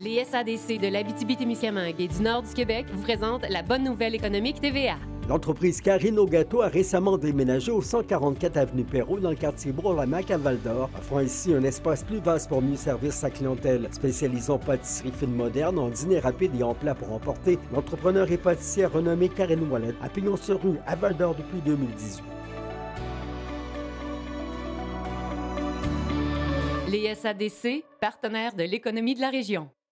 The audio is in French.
Les SADC de l'Abitibi-Témiscamingue et du nord du Québec vous présentent la bonne nouvelle économique TVA. L'entreprise Carino Gâteau a récemment déménagé au 144 avenue Perrault dans le quartier Bourg-Lamaque à Val-d'Or, offrant ainsi un espace plus vaste pour mieux servir sa clientèle. Spécialisée en pâtisserie fine moderne, en dîner rapide et en plats pour emporter, l'entrepreneur et pâtissière renommée Karine Ouellet à Pignon-sur-Rue à Val-d'Or depuis 2018. Les SADC, partenaires de l'économie de la région.